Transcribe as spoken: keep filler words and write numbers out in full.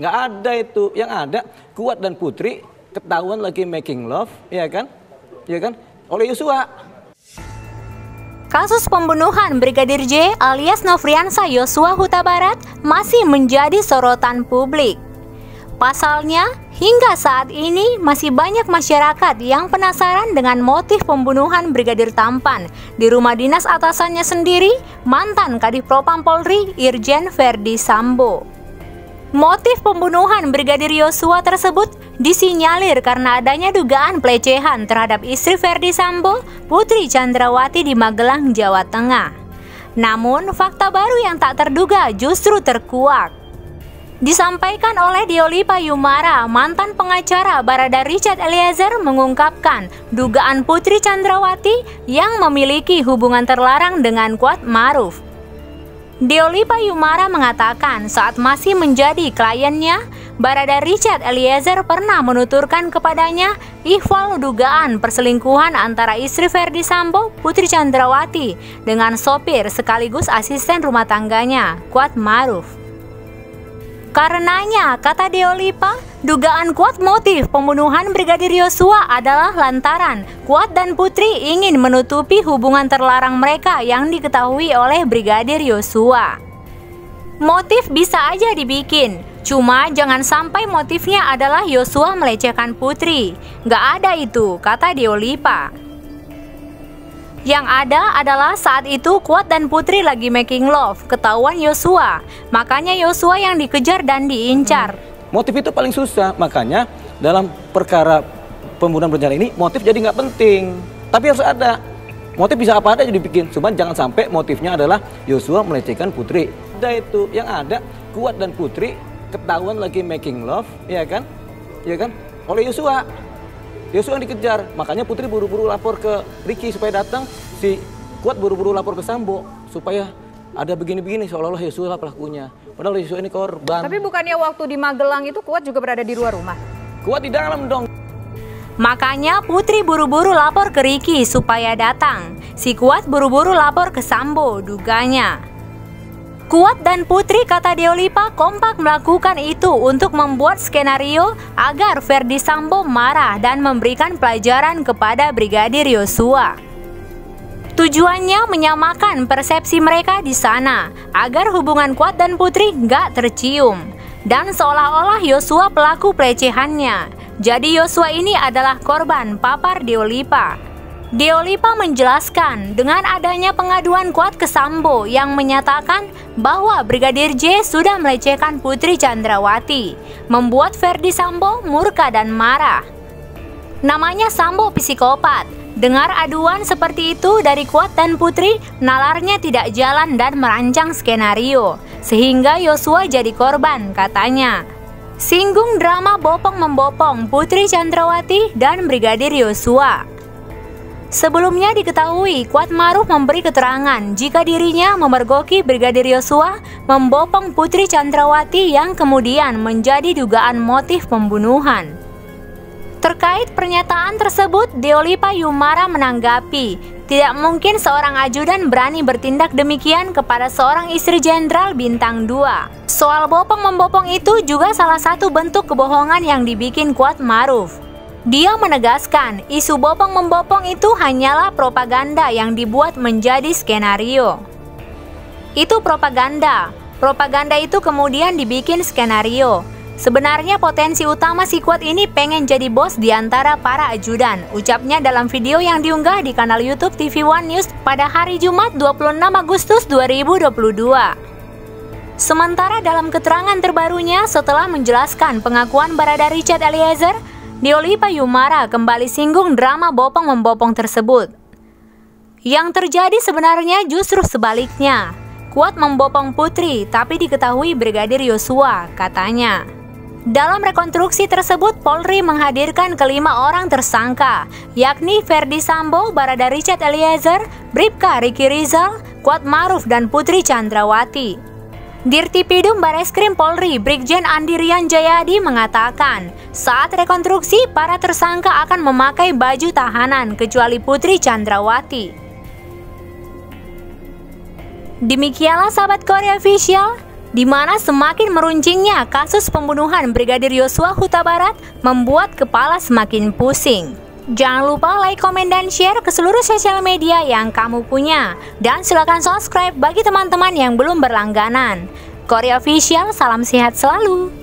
Nggak ada itu. Yang ada Kuat dan Putri ketahuan lagi making love, ya kan? Ya kan? Oleh Yosua. Kasus pembunuhan Brigadir J alias Nofriansah Yosua Huta Barat masih menjadi sorotan publik. Pasalnya, hingga saat ini masih banyak masyarakat yang penasaran dengan motif pembunuhan Brigadir Tampan di rumah dinas atasannya sendiri, mantan Kadif Propam Polri Irjen Verdi Sambo. Motif pembunuhan Brigadir Yosua tersebut disinyalir karena adanya dugaan pelecehan terhadap istri Verdi Sambo, Putri Chandrawati di Magelang, Jawa Tengah. Namun, fakta baru yang tak terduga justru terkuak. Disampaikan oleh Diolipa Yumara, mantan pengacara Barada Richard Eliezer mengungkapkan dugaan Putri Chandrawati yang memiliki hubungan terlarang dengan Kuat Ma'ruf. Diolipa Yumara mengatakan saat masih menjadi kliennya, Barada Richard Eliezer pernah menuturkan kepadanya ihwal dugaan perselingkuhan antara istri Verdi Sambo, Putri Chandrawati, dengan sopir sekaligus asisten rumah tangganya, Kuat Ma'ruf. Karenanya, kata Diolipa, dugaan kuat motif pembunuhan Brigadir Yosua adalah lantaran Kuat dan Putri ingin menutupi hubungan terlarang mereka yang diketahui oleh Brigadir Yosua. Motif bisa aja dibikin, cuma jangan sampai motifnya adalah Yosua melecehkan Putri. Nggak ada itu, kata Diolipa. Yang ada adalah saat itu Kuat dan Putri lagi making love, ketahuan Yosua. Makanya Yosua yang dikejar dan diincar. Hmm. Motif itu paling susah, makanya dalam perkara pembunuhan berencana ini motif jadi nggak penting. Tapi harus ada. Motif bisa apa ada jadi bikin, cuman jangan sampai motifnya adalah Yosua melecehkan Putri. Ada itu, yang ada Kuat dan Putri ketahuan lagi making love, ya kan? Ya kan? Oleh Yosua. Yosua yang dikejar, makanya Putri buru-buru lapor ke Ricky supaya datang, si Kuat buru-buru lapor ke Sambo supaya ada begini-begini seolah-olah Yosua lah pelakunya. Padahal Yosua ini korban. Tapi bukannya waktu di Magelang itu Kuat juga berada di luar rumah? Kuat di dalam dong. Makanya Putri buru-buru lapor ke Ricky supaya datang. Si Kuat buru-buru lapor ke Sambo, duganya. Kuat dan Putri, kata Diolipa, kompak melakukan itu untuk membuat skenario agar Verdi Sambo marah dan memberikan pelajaran kepada Brigadir Yosua. Tujuannya menyamakan persepsi mereka di sana, agar hubungan Kuat dan Putri nggak tercium. Dan seolah-olah Yosua pelaku pelecehannya. Jadi Yosua ini adalah korban, papar Diolipa. Diolipa menjelaskan dengan adanya pengaduan Kuat ke Sambo yang menyatakan bahwa Brigadir J sudah melecehkan Putri Chandrawati, membuat Verdi Sambo murka dan marah. Namanya Sambo psikopat. Dengar aduan seperti itu dari Kuat dan Putri, nalarnya tidak jalan dan merancang skenario, sehingga Yosua jadi korban, katanya. Singgung drama bopong-membopong Putri Chandrawati dan Brigadir Yosua. Sebelumnya diketahui Kuat Ma'ruf memberi keterangan jika dirinya memergoki Brigadir Yosua membopong Putri Chandrawati yang kemudian menjadi dugaan motif pembunuhan. Terkait pernyataan tersebut, Diolipa Yumara menanggapi, tidak mungkin seorang ajudan berani bertindak demikian kepada seorang istri jenderal bintang dua. Soal bopong-membopong itu juga salah satu bentuk kebohongan yang dibikin Kuat Ma'ruf. Dia menegaskan, isu bopong-membopong itu hanyalah propaganda yang dibuat menjadi skenario. Itu propaganda. Propaganda itu kemudian dibikin skenario. Sebenarnya potensi utama si Kuat ini pengen jadi bos di antara para ajudan, ucapnya dalam video yang diunggah di kanal YouTube T V One News pada hari Jumat dua puluh enam Agustus dua ribu dua puluh dua. Sementara dalam keterangan terbarunya setelah menjelaskan pengakuan Barada Richard Eliezer, Diolipa Yumara kembali singgung drama bopong-membopong tersebut. Yang terjadi sebenarnya justru sebaliknya. Kuat membopong Putri, tapi diketahui Brigadir Yosua, katanya. Dalam rekonstruksi tersebut, Polri menghadirkan kelima orang tersangka, yakni Verdi Sambo, Barada Richard Eliezer, Bribka Ricky Rizal, Kuat Ma'ruf, dan Putri Chandrawati. Dirtipidum Bareskrim Polri Brigjen Andirian Jayadi mengatakan, saat rekonstruksi para tersangka akan memakai baju tahanan kecuali Putri Chandrawati. Demikianlah sahabat Korea Official, di mana semakin meruncingnya kasus pembunuhan Brigadir Yosua Huta Barat membuat kepala semakin pusing. Jangan lupa like, komen, dan share ke seluruh sosial media yang kamu punya. Dan silakan subscribe bagi teman-teman yang belum berlangganan. Korea Official, salam sehat selalu.